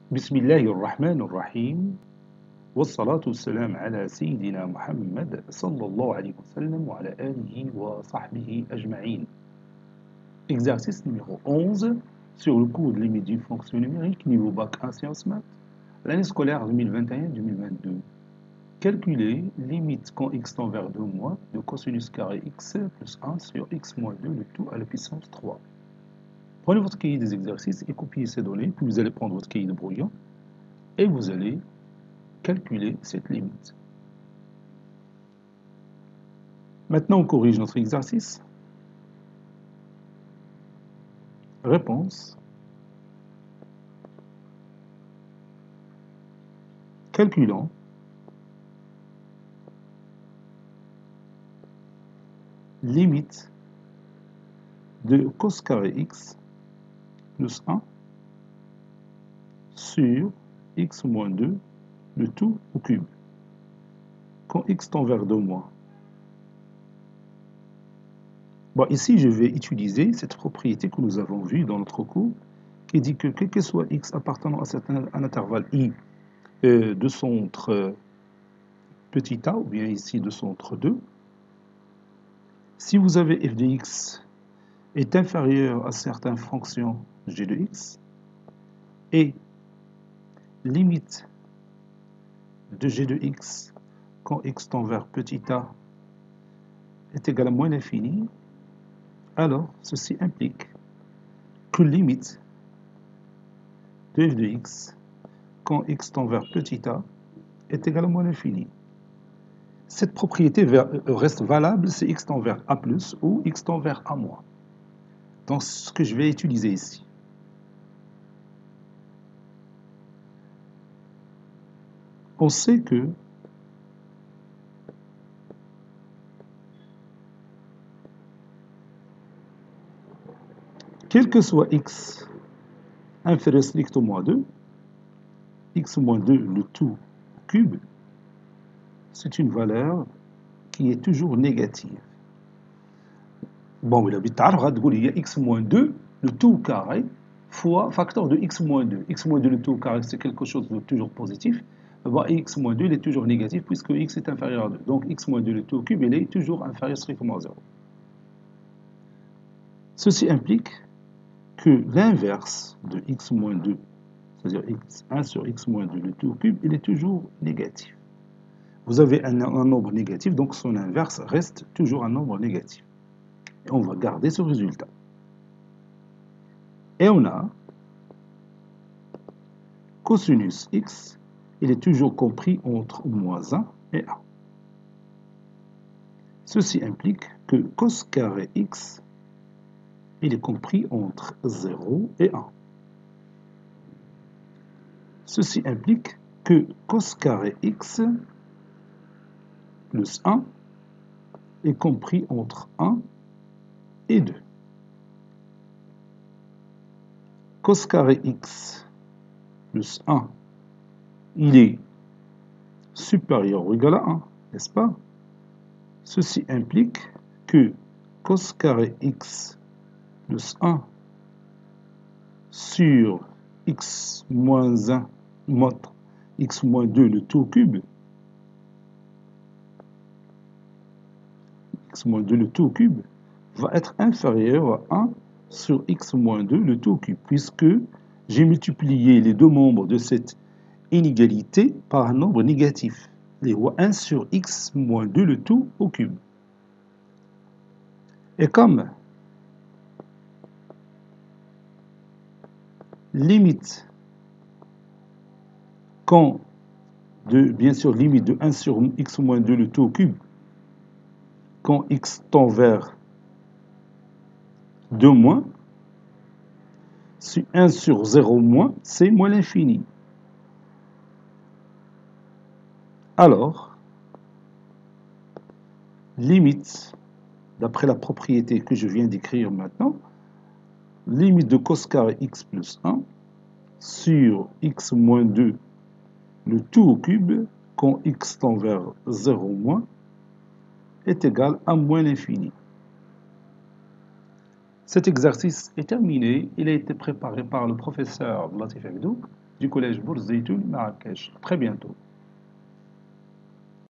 بسم الله الرحمن الرحيم والصلاة والسلام على سيدنا محمد صلى الله عليه وسلم وعلى آله وصحبه أجمعين. Exercice numéro 11 sur le cours de limite d'une fonction numérique niveau bac 1 sciences maths, l'année scolaire 2021-2022. Calculer limite quand x tend vers 2 moins de cosinus carré x plus 1 sur x moins 2 le tout à la puissance 3. Prenez votre cahier des exercices et copiez ces données, puis vous allez prendre votre cahier de brouillon et vous allez calculer cette limite. Maintenant, on corrige notre exercice. Réponse. Calculant limite de cos carré x plus 1 sur x moins 2, le tout au cube, quand x tend vers 2 moins. Bon, ici, je vais utiliser cette propriété que nous avons vue dans notre cours, qui dit que quel que soit x appartenant à un intervalle i de centre petit a, ou bien ici de centre 2, si vous avez f de x est inférieur à certaines fonctions g de x, et limite de g de x quand x tend vers petit a est égal à moins l'infini, alors ceci implique que limite de f de x quand x tend vers petit a est égal à moins l'infini. Cette propriété reste valable si x tend vers a plus ou x tend vers a moins. Donc ce que je vais utiliser ici. On sait que quel que soit x inférieur strict au moins 2, x moins 2 le tout cube, c'est une valeur qui est toujours négative. Bon, il habite à il y a x moins 2 le tout carré fois facteur de x moins 2. X moins 2 le tout carré, c'est quelque chose de toujours positif. Bon, x moins 2, il est toujours négatif puisque x est inférieur à 2. Donc x moins 2 le tout cube, il est toujours inférieur strictement à 0. Ceci implique que l'inverse de x moins 2, c'est-à-dire 1 sur x moins 2 le tout cube, il est toujours négatif. Vous avez un nombre négatif, donc son inverse reste toujours un nombre négatif. Et on va garder ce résultat. Et on a cosinus x, il est toujours compris entre moins 1 et 1. Ceci implique que cos carré x, il est compris entre 0 et 1. Ceci implique que cos carré x plus 1 est compris entre 1 et 2. Cos carré x plus 1, il est supérieur ou égal à 1, n'est-ce pas? Ceci implique que cos carré x plus 1 sur x moins 1 montre x moins 2 le tout cube, x moins 2 le tout cube va être inférieur à 1 sur x moins 2 le tout cube, puisque j'ai multiplié les deux membres de cette inégalité par un nombre négatif, les 1 sur x moins 2 le tout au cube. Et comme limite quand bien sûr limite de 1 sur x moins 2 le tout au cube quand x tend vers 2 moins, si 1 sur 0 moins, c'est moins l'infini. Alors, limite, d'après la propriété que je viens d'écrire maintenant, limite de cos carré x plus 1 sur x moins 2 le tout au cube quand x tend vers 0 moins est égal à moins l'infini. Cet exercice est terminé. Il a été préparé par le professeur Latif Abdou. du collège Bourz Zeytoun, Marrakech. À très bientôt.